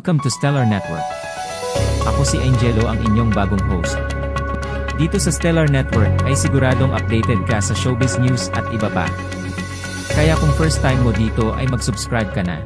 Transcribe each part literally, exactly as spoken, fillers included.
Welcome to Stellar Network. Ako si Angelo, ang inyong bagong host. Dito sa Stellar Network ay siguradong updated ka sa showbiz news at iba pa. Kaya kung first time mo dito ay mag-subscribe ka na.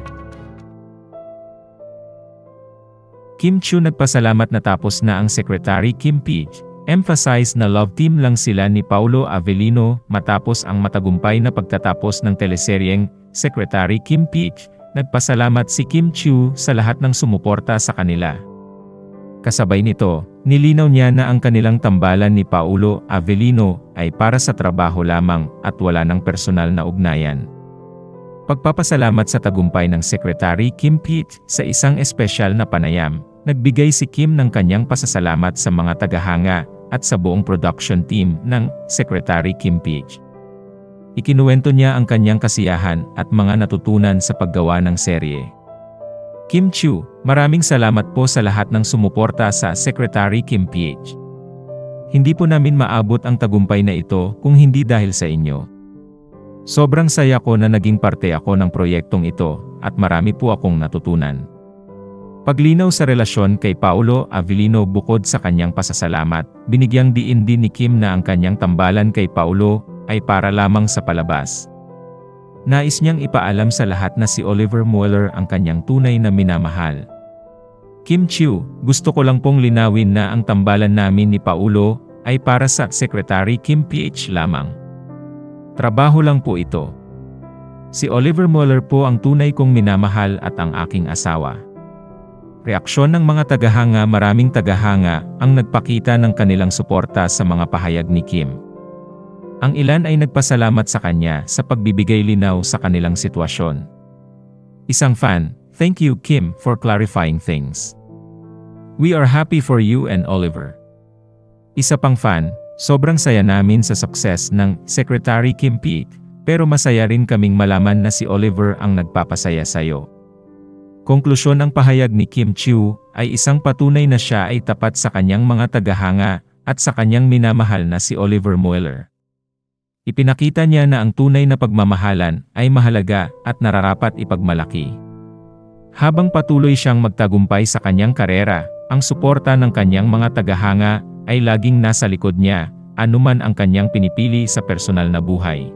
Kim Chiu nagpasalamat natapos na ang Secretary Kim Peach. Emphasize na love team lang sila ni Paulo Avellino matapos ang matagumpay na pagtatapos ng teleseryeng Secretary Kim Peach. Nagpasalamat si Kim Chiu sa lahat ng sumuporta sa kanila. Kasabay nito, nilinaw niya na ang kanilang tambalan ni Paulo Avellino ay para sa trabaho lamang at wala ng personal na ugnayan. Pagpapasalamat sa tagumpay ng Secretary Kim Peach sa isang espesyal na panayam, nagbigay si Kim ng kanyang pasasalamat sa mga tagahanga at sa buong production team ng Secretary Kim Peach. Ikinuwento niya ang kanyang kasiyahan at mga natutunan sa paggawa ng serye. Kim Chiu, maraming salamat po sa lahat ng sumuporta sa Secretary Kim Peach. Hindi po namin maabot ang tagumpay na ito kung hindi dahil sa inyo. Sobrang saya ko na naging parte ako ng proyektong ito at marami po akong natutunan. Paglinaw sa relasyon kay Paulo Avellino bukod sa kanyang pasasalamat, binigyang diin din ni Kim na ang kanyang tambalan kay Paulo ay para lamang sa palabas. Nais niyang ipaalam sa lahat na si Oliver Mueller ang kanyang tunay na minamahal. Kim Chiu, gusto ko lang pong linawin na ang tambalan namin ni Paulo ay para sa Secretary Kim Peach lamang. Trabaho lang po ito. Si Oliver Mueller po ang tunay kong minamahal at ang aking asawa. Reaksyon ng mga tagahanga. Maraming tagahanga ang nagpakita ng kanilang suporta sa mga pahayag ni Kim. Ang ilan ay nagpasalamat sa kanya sa pagbibigay linaw sa kanilang sitwasyon. Isang fan, "Thank you Kim for clarifying things. We are happy for you and Oliver." Isa pang fan, "Sobrang saya namin sa sukses ng Secretary Kim Peach, pero masaya rin kaming malaman na si Oliver ang nagpapasaya sayo." Konklusyon ng pahayag ni Kim Chiu ay isang patunay na siya ay tapat sa kanyang mga tagahanga at sa kanyang minamahal na si Oliver Mueller. Ipinakita niya na ang tunay na pagmamahalan ay mahalaga at nararapat ipagmalaki. Habang patuloy siyang magtagumpay sa kanyang karera, ang suporta ng kanyang mga tagahanga ay laging nasa likod niya, anuman ang kanyang pinipili sa personal na buhay.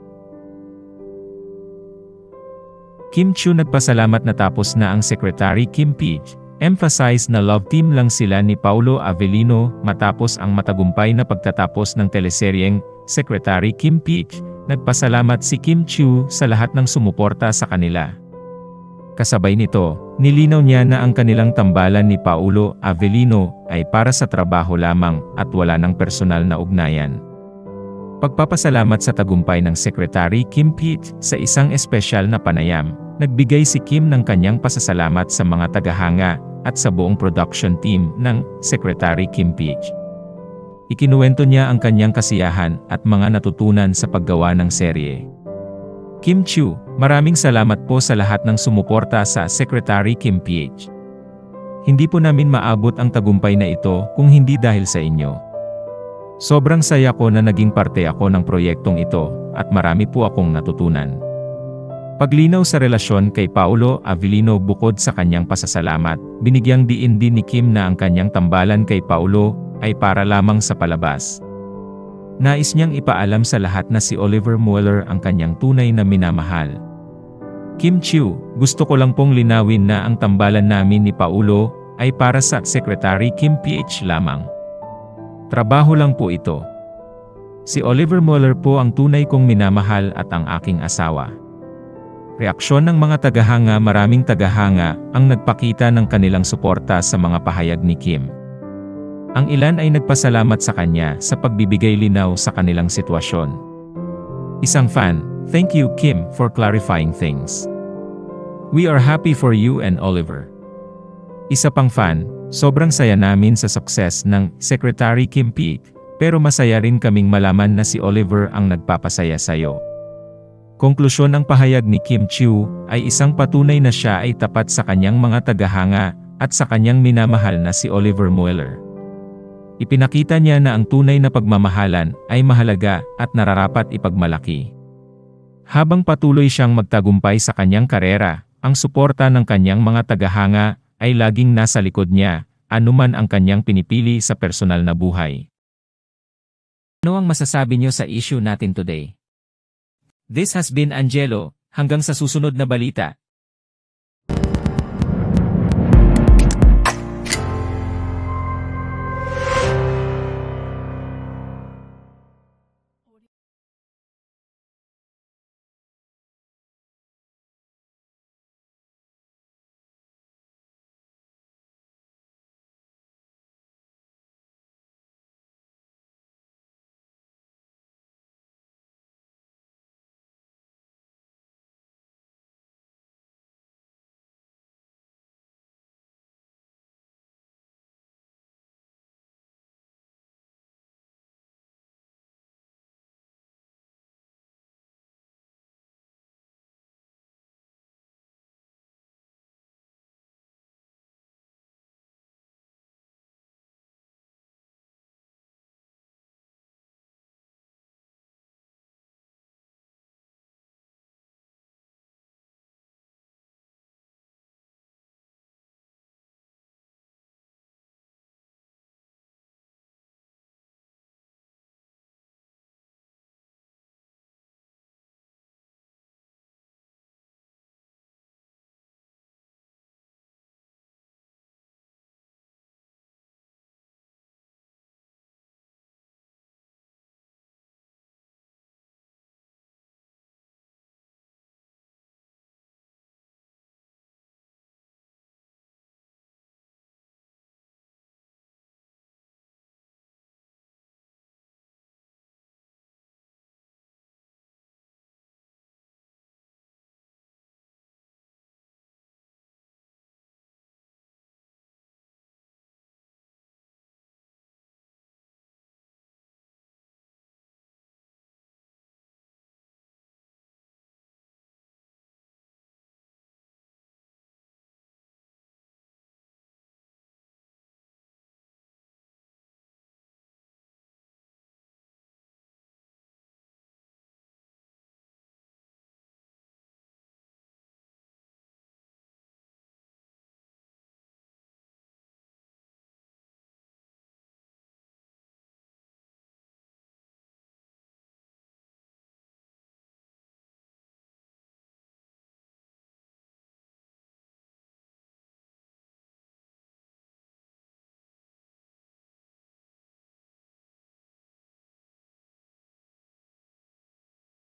Kim Chiu nagpasalamat natapos na ang Secretary Kim Peach. Emphasize na love team lang sila ni Paulo Avellino matapos ang matagumpay na pagtatapos ng teleseryeng Secretary Kim Peach. Nagpasalamat si Kim Chiu sa lahat ng sumuporta sa kanila. Kasabay nito, nilinaw niya na ang kanilang tambalan ni Paulo Avellino ay para sa trabaho lamang at wala ng personal na ugnayan. Pagpapasalamat sa tagumpay ng Secretary Kim Peach sa isang espesyal na panayam, nagbigay si Kim ng kanyang pasasalamat sa mga tagahanga at sa buong production team ng Secretary Kim Peach. Ikinuwento niya ang kanyang kasiyahan at mga natutunan sa paggawa ng serye. Kim Chiu, maraming salamat po sa lahat ng sumuporta sa Secretary Kim Peach. Hindi po namin maabot ang tagumpay na ito kung hindi dahil sa inyo. Sobrang saya ko na naging parte ako ng proyektong ito at marami po akong natutunan. Paglinaw sa relasyon kay Paulo Avellino bukod sa kanyang pasasalamat, binigyang diin din ni Kim na ang kanyang tambalan kay Paulo ay para lamang sa palabas. Nais niyang ipaalam sa lahat na si Oliver Mueller ang kanyang tunay na minamahal. Kim Chiu, gusto ko lang pong linawin na ang tambalan namin ni Paulo ay para sa Secretary Kim Peach lamang. Trabaho lang po ito. Si Oliver Mueller po ang tunay kong minamahal at ang aking asawa. Reaksyon ng mga tagahanga. Maraming tagahanga ang nagpakita ng kanilang suporta sa mga pahayag ni Kim. Ang ilan ay nagpasalamat sa kanya sa pagbibigay linaw sa kanilang sitwasyon. Isang fan, "Thank you Kim for clarifying things. We are happy for you and Oliver." Isa pang fan, "Sobrang saya namin sa sukses ng Secretary Kim Peach, pero masaya rin kaming malaman na si Oliver ang nagpapasaya sayo." Konklusyon ng pahayag ni Kim Chiu ay isang patunay na siya ay tapat sa kanyang mga tagahanga at sa kanyang minamahal na si Oliver Mueller. Ipinakita niya na ang tunay na pagmamahalan ay mahalaga at nararapat ipagmalaki. Habang patuloy siyang magtagumpay sa kanyang karera, ang suporta ng kanyang mga tagahanga ay laging nasa likod niya, anuman ang kanyang pinipili sa personal na buhay. Ano ang masasabi niyo sa issue natin today? This has been Angelo, hanggang sa susunod na balita.